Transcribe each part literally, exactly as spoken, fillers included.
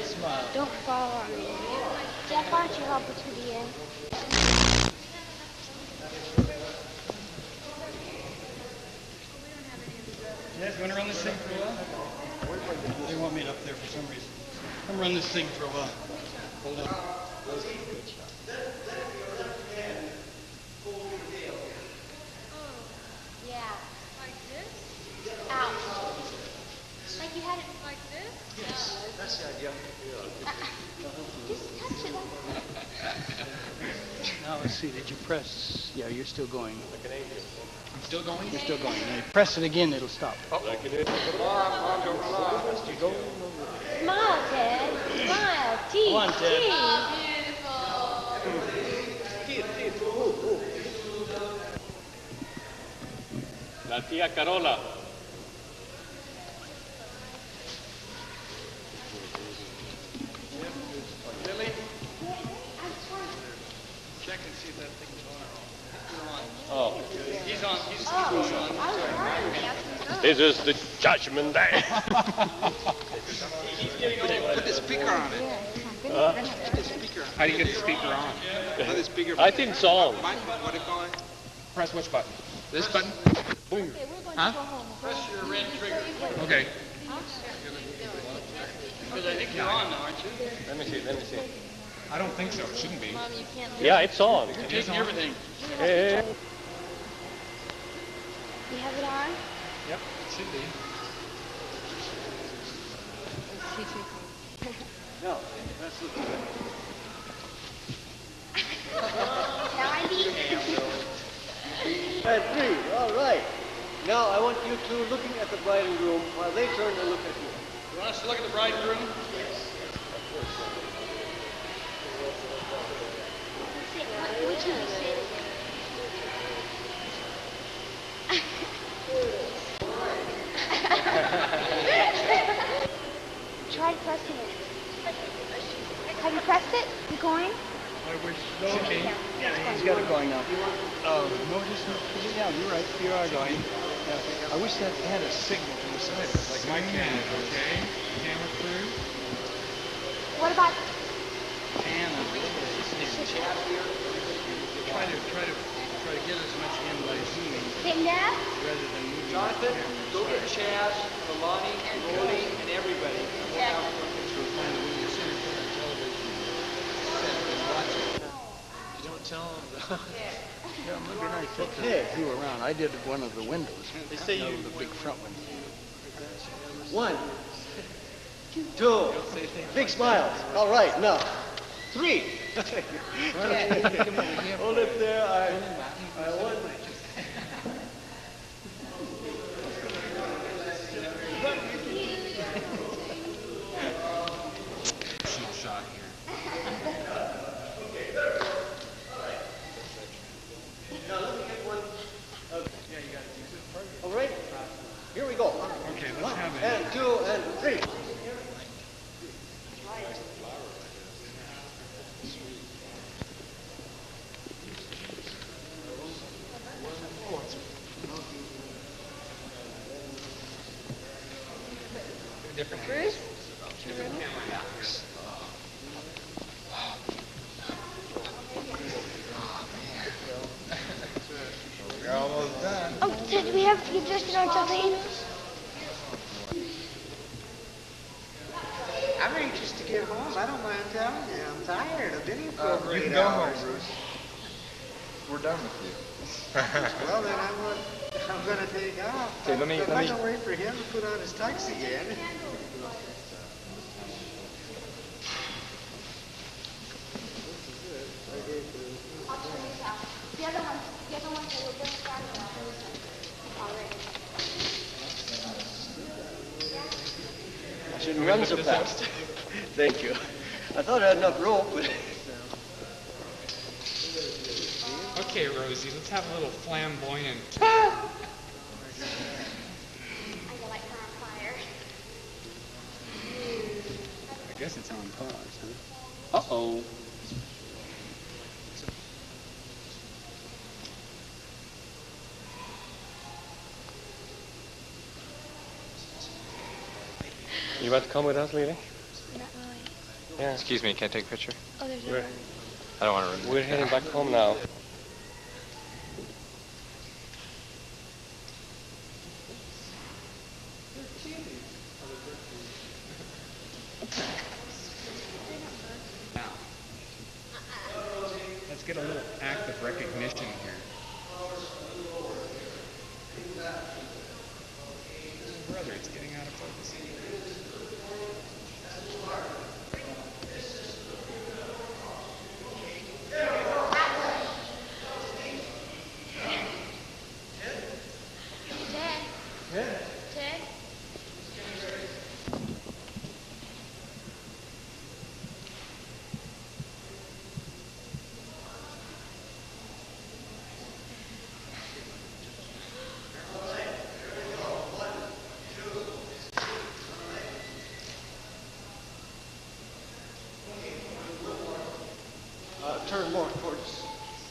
good smile. Don't fall on me. Jeff, why don't you help us with the end? Jeff, you want to run this thing for a while? They want me up there for some reason. I'm running this thing for a while. Hold on. Yeah. Like this? Ouch. Like you had it Like this? Yes, that's the idea. Uh, just touch it. Now let's see, did you press? Yeah, you're still going. Like an angel. I'm still going? You're still going. And you press it again, it'll stop. Like an angel. Smile, Ted. Smile. Teeth. Come on, Ted. Teeth. Beautiful. La tía Carola. Lily? Check and see if that thing's on or off. Oh. He's on. He's, he's Oh, on. I was wondering. This is the judgment day. Put the speaker on it. Uh, Put the speaker on. How do you get the speaker on? Put the speaker. I think song. What do you call it? Press which button? This button? Boom. Okay, we're going Huh? to go home. Press your red trigger. Okay. Because I think you're on now, aren't you? Let me see, let me see. I don't think so. It shouldn't be. Mom, you can't Yeah, it's on. You're taking everything. Hey. You have it on? Yep, it should be. No, that's looking good. ninety. And three, all right. Now I want you two looking at the bride and groom while they turn and look at you. You want us to look at the bride and groom? Which one is it? Try pressing it. Have you pressed it? You going? I wish so. Should be. Yeah, he's got it going now. Oh, no, just, yeah, you're right. You are going. Yeah. I wish that had a signal to the side of it, like my camera. Okay. Camera crew. What about Pan and try to try to try to get as much in by zooming getting that? rather than moving. Jonathan, go get Chaz, Milani, Rolly, and everybody. Yeah. So find when you sit in front of the television set and watch it. You don't tell them. Yeah, maybe nice. Okay. Who around? I did one of the windows. They say you the big front one. One, two, big smiles. All right, now, three. Hold it there. I, I want. Shoot shot here. Now let me get one. Uh, all right, here we go. Okay, let's One, have it. and two, and three. Different. Bruce? We're almost done. Oh, Ted, do we have to get dressed in our tuxedos? I'm anxious to get home. I don't mind telling you. I'm tired. I've been here for Uh, over you eight can go home, hours. Bruce. We're done with you. Well, then I'm gonna, I'm gonna take off. Okay, let me- I'm let not me- gonna wait for him to put on his tux again. The other one, the other one, they were just starting already. I shouldn't run so fast. Thank you. I thought I had enough rope, but. Okay, Rosie, let's have a little flamboyant. I feel like her on fire. I guess it's on pause, huh? Uh-oh. You want to come with us, Lily? Not really. Yeah. Excuse me, can I take a picture? Oh, there's no We're, room. I don't want to ruin we're heading back home now. Now, let's get a little act of recognition here. Brother, it's getting out of focus. Ted. Ted. Uh, turn more towards.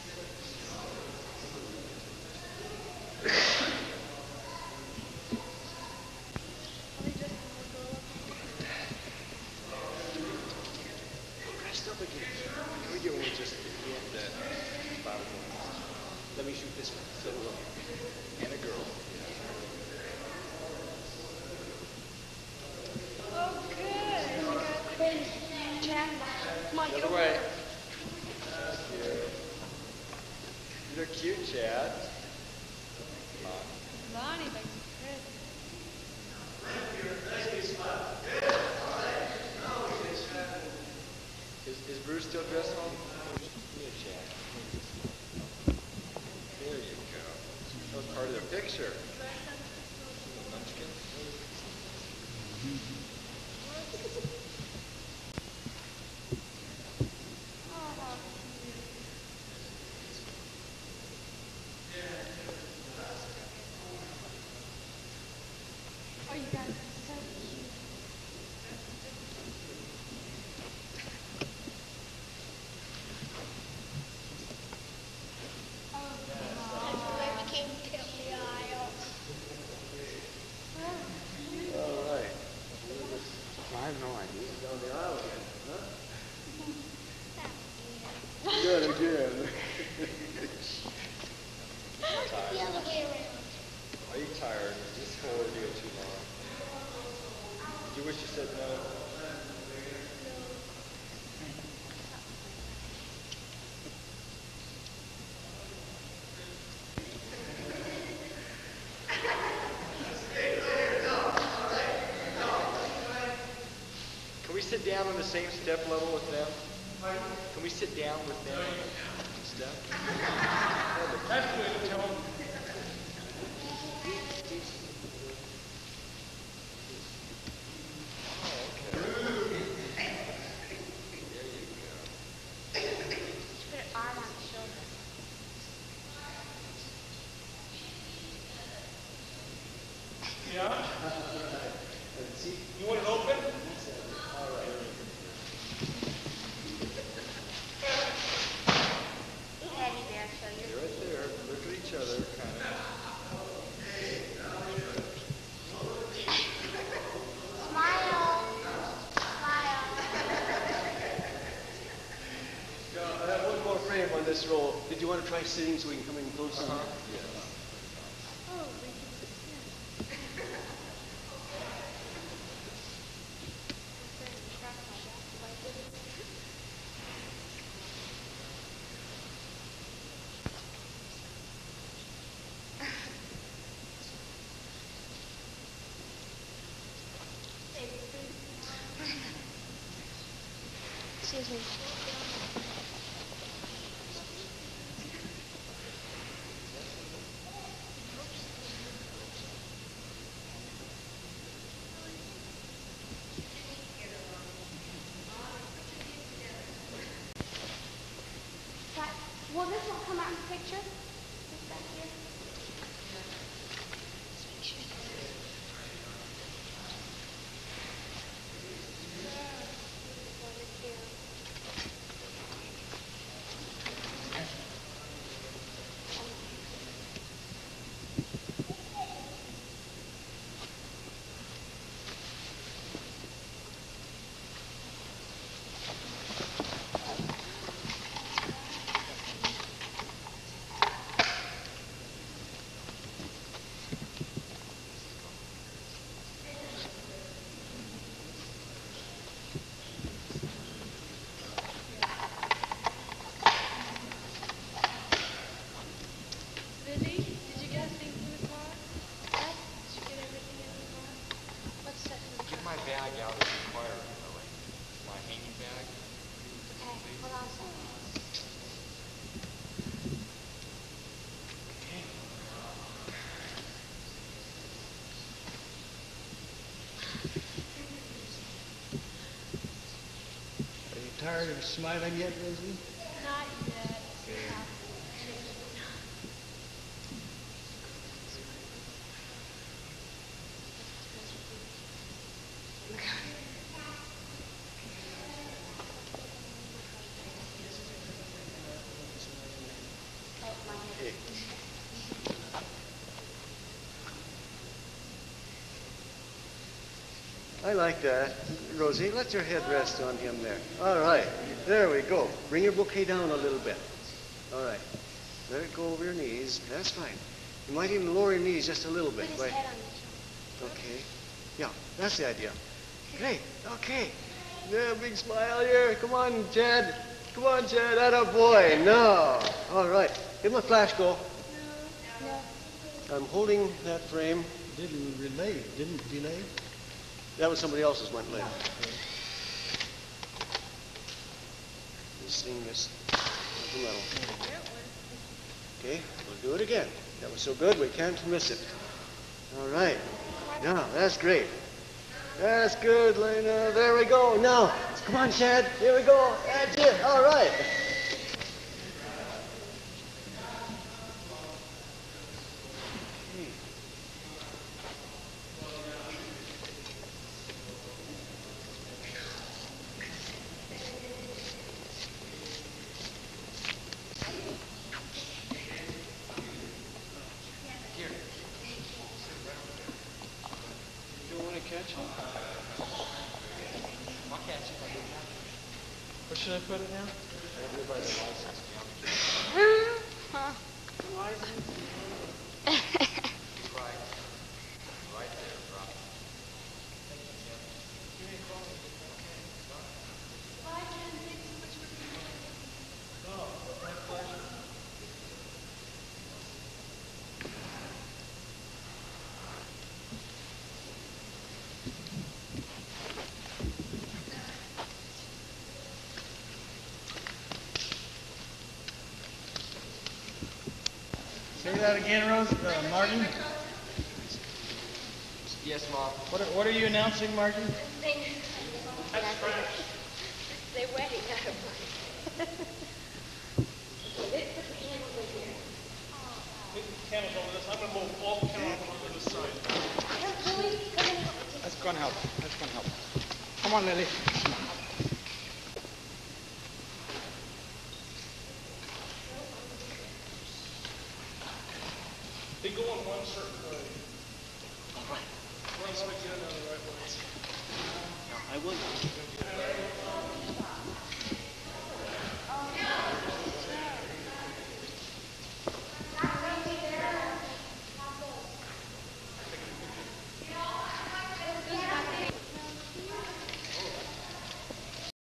Pressed up again. Can we do it just at the bottom one? Let me shoot this one. So, and a girl. Oh, good. Oh, my God. Crazy. Chad. Come on, The get other over way. there. You're cute, Chad. Lonnie likes Chris. Is, is Bruce still dressed home? Here, Chad. There you go. That was part of the picture. Munchkin. Oh, you guys are so cute. All right. I have no idea. Down the aisle again, huh? Good again. The other way around. Are you tired? Is this whole ordeal too long? Do you wish you said no? Can we sit down on the same step level with them? Can we sit down with them on the step? That's good, Joe. Put her arm on the shoulder. Yeah? You want it open? Teddy bear, show your You're right there. Look at each other, kind of. smile. Smile. I have one more frame on this roll. Did you want to try sitting so we can come in closer? Oh, we can Excuse me. That, will this one come out in the picture? This back here? tired of smiling yet, Rosie? Not yet. Hey. I like that. Rosie, let your head rest on him there. All right. There we go. Bring your bouquet down a little bit. All right. Let it go over your knees. That's fine. You might even lower your knees just a little bit. Put his Right. head on your shoulder. Okay. Yeah, that's the idea. Great. Okay. Yeah, big smile here. Come on, Chad. Come on, Chad. Atta boy. No. All right. Give him a flash go. No. I'm holding that frame. Didn't relay, didn't delay? That was somebody else's went later. This thing is the metal. Okay, we'll do it again. That was so good, we can't miss it. All right. Now, that's great. That's good, Lena. There we go. Now, come on, Chad. Here we go. That's it. All right. Catch him? I'll catch him. Where should I put it now? Right here by the license. Huh. License? Right. Right there, drop it. Give me a call. Oh, my pleasure. Say that again, Rose. Uh, Martin. Yes, Mom. What are, what are you announcing, Martin? They, they weigh that. Camel's over this. I'm going to move all the camels over to this side. That's gonna help. That's gonna help. Come on, Lily. They go in one certain way. All right. We're going to get another right way. I will.